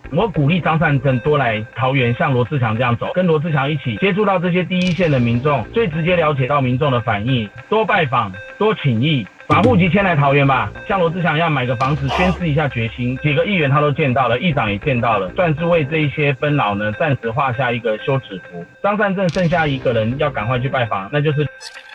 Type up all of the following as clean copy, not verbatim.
我鼓励张善政多来桃园，像罗志祥这样走，跟罗志祥一起接触到这些第一线的民众，最直接了解到民众的反应，多拜访，多请益，把户籍迁来桃园吧。像罗志祥一样买个房子，宣示一下决心。几个议员他都见到了，议长也见到了，算是为这一些纷扰呢暂时画下一个休止符。张善政剩下一个人要赶快去拜访，那就是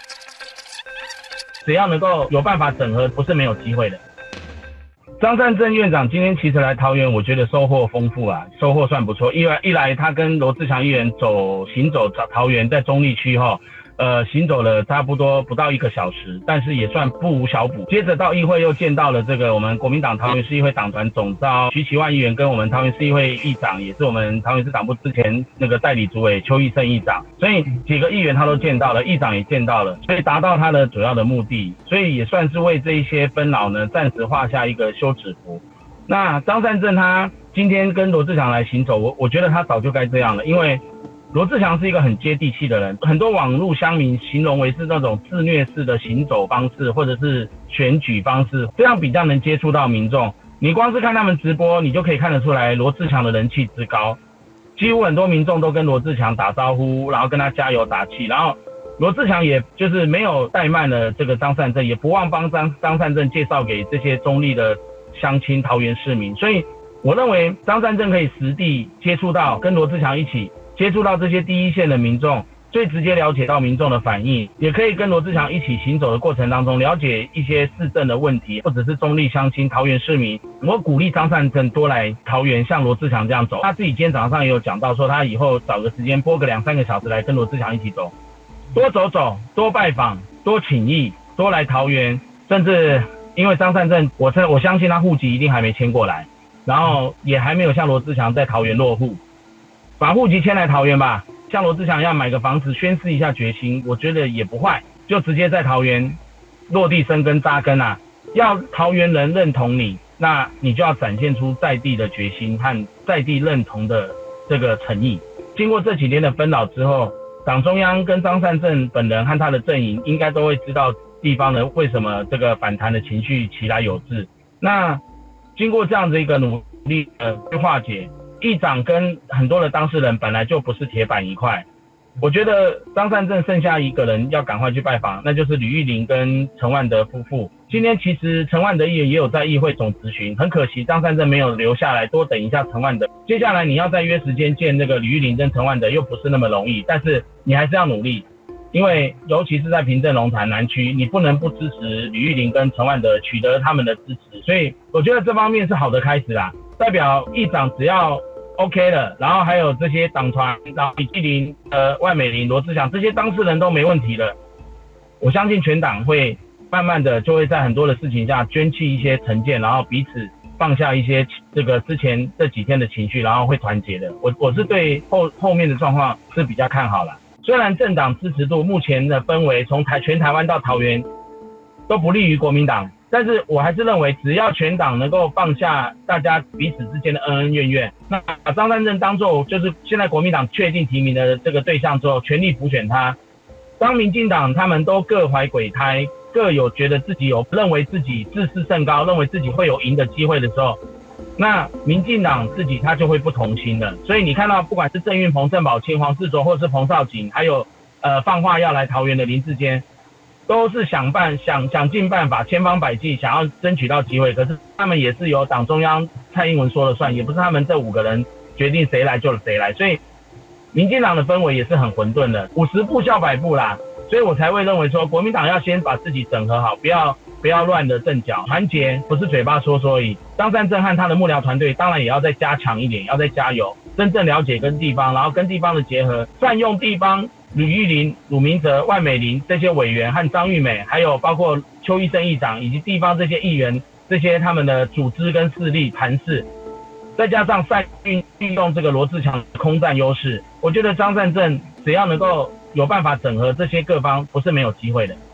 只要能够有办法整合，不是没有机会的。张善政院长今天其实来桃园，我觉得收获丰富啊，收获算不错。一来他跟罗志祥议员行走桃园，在中立区行走了差不多不到1个小时，但是也算不无小补。接着到议会又见到了这个我们国民党桃园市议会党团总召徐启万议员，跟我们桃园市议会议长，也是我们桃园市党部之前那个代理主委邱义胜议长，所以几个议员他都见到了，议长也见到了，所以达到他的主要的目的，所以也算是为这一些纷扰呢暂时画下一个休止符。那张善政他今天跟罗志祥来行走，我觉得他早就该这样了，因为罗志祥是一个很接地气的人，很多网络乡民形容为是那种自虐式的行走方式，或者是选举方式，这样比较能接触到民众。你光是看他们直播，你就可以看得出来罗志祥的人气之高，几乎很多民众都跟罗志祥打招呼，然后跟他加油打气，然后罗志祥也就是没有怠慢了这个张善政，也不忘帮张善政介绍给这些中立的乡亲桃园市民，所以我认为张善政可以实地接触到，跟罗志祥一起接触到这些第一线的民众，最直接了解到民众的反应，也可以跟罗志祥一起行走的过程当中，了解一些市政的问题，或者是中立乡亲、桃园市民。我鼓励张善政多来桃园，像罗志祥这样走。他自己今天早上也有讲到说，他以后找个时间拨个2-3个小时来跟罗志祥一起走，多走走，多拜访，多请益，多来桃园。甚至因为张善政，我相信他户籍一定还没迁过来，然后也还没有像罗志祥在桃园落户。把户籍迁来桃园吧，像罗志祥要买个房子，宣示一下决心，我觉得也不坏，就直接在桃园落地生根扎根啊。要桃园人认同你，那你就要展现出在地的决心和在地认同的这个诚意。经过这几天的纷扰之后，党中央跟张善政本人和他的阵营应该都会知道地方人为什么这个反弹的情绪起来有致。那经过这样的一个努力去化解，议长跟很多的当事人本来就不是铁板一块，我觉得张善政剩下一个人要赶快去拜访，那就是吕玉玲跟陈万德夫妇。今天其实陈万德议员也有在议会总质询，很可惜张善政没有留下来多等一下陈万德。接下来你要再约时间见那个吕玉玲跟陈万德又不是那么容易，但是你还是要努力，因为尤其是在平镇龙潭南区，你不能不支持吕玉玲跟陈万德，取得他们的支持，所以我觉得这方面是好的开始啦。代表议长只要OK 了，然后还有这些党团，然后李继麟、万美玲、罗志祥这些当事人都没问题了，我相信全党会慢慢的就会在很多的事情下捐弃一些成见，然后彼此放下一些这个之前这几天的情绪，然后会团结的。我是对后面的状况是比较看好了。虽然政党支持度目前的氛围从全台湾到桃园都不利于国民党，但是我还是认为，只要全党能够放下大家彼此之间的恩恩怨怨，那把张善政当作就是现在国民党确定提名的这个对象之后，全力辅选他。当民进党他们都各怀鬼胎，各有觉得自己有认为自己自视甚高，认为自己会有赢的机会的时候，那民进党自己他就会不同心了。所以你看到不管是郑运鹏、郑宝清、黄世卓，或是彭少锦，还有放话要来桃园的林智坚，都是想尽办法，千方百计想要争取到机会。可是他们也是由党中央蔡英文说了算，也不是他们这5个人决定谁来就谁来。所以民进党的氛围也是很混沌的，50步笑100步啦。所以我才会认为说，国民党要先把自己整合好，不要乱的阵脚，团结不是嘴巴说说而已。张善政和他的幕僚团队当然也要再加强一点，要再加油，真正了解跟地方，然后跟地方的结合，善用地方吕玉玲、鲁明哲、万美玲这些委员和张玉美，还有包括邱医生议长以及地方这些议员，这些他们的组织跟势力盘势，再加上善运用这个罗志强的空战优势，我觉得张善政只要能够有办法整合这些各方，不是没有机会的。